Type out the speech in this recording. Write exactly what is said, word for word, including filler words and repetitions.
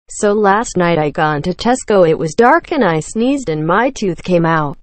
So last night I gone to Tesco, it was dark and I sneezed and my tooth came out.